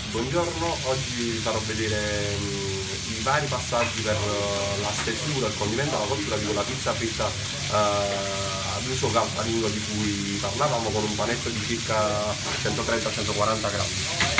Buongiorno, oggi vi farò vedere i vari passaggi per la stesura, il condimento, la cottura di quella pizza fritta ad uso casalingo di cui parlavamo, con un panetto di circa 130-140 grammi.